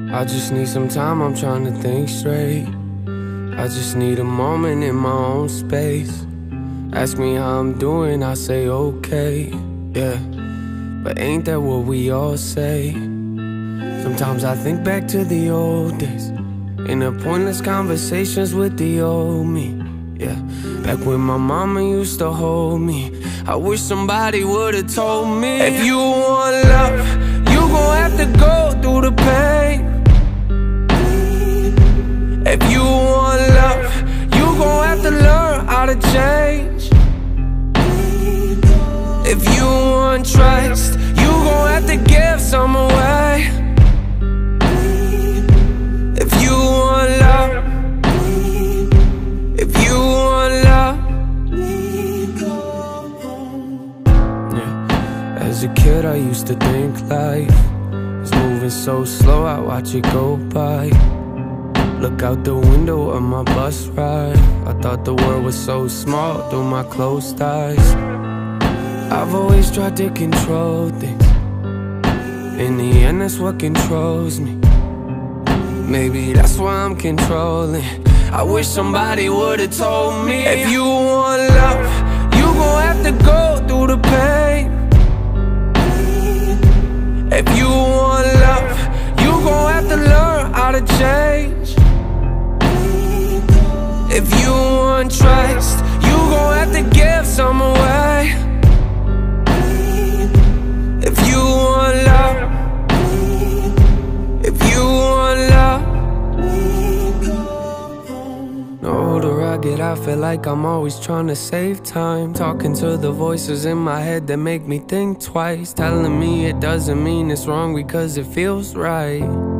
I just need some time, I'm trying to think straight. I just need a moment in my own space. Ask me how I'm doing, I say okay, yeah. But ain't that what we all say? Sometimes I think back to the old days, in the pointless conversations with the old me, yeah. Back when my mama used to hold me, I wish somebody would've told me, if you want love, you gon' have to go through the pain. If you want love, you gon' have to learn how to change. If you want trust, you gon' have to give some away. If you want love, if you want love, yeah. As a kid I used to think life was moving so slow, I watch it go by. Look out the window of my bus ride, I thought the world was so small through my closed eyes. I've always tried to control things, in the end that's what controls me. Maybe that's why I'm controlling. I wish somebody would've told me, if you want love, you gon' have to go through the pain. If you want love, you gon' have to learn how to change. If you want trust, you gon' have to give some away. If you want love, if you want love. The older I get, I feel like I'm always trying to save time, talking to the voices in my head that make me think twice, telling me it doesn't mean it's wrong because it feels right.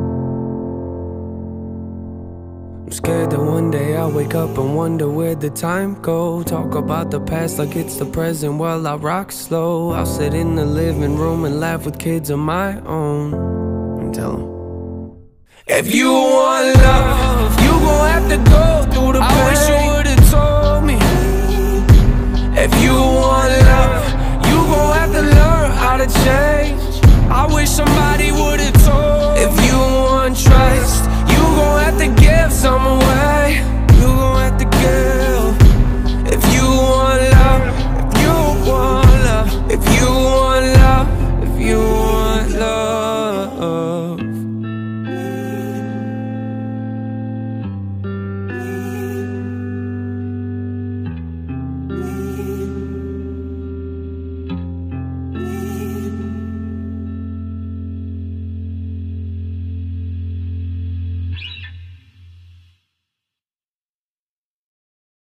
I'm scared that one day I'll wake up and wonder where the time go. Talk about the past like it's the present while I rock slow. I'll sit in the living room and laugh with kids of my own and tell them, if you want love, you gon' have to go through the pain. I wish you would've told me. If you want love, you gon' have to learn how to change. I wish somebody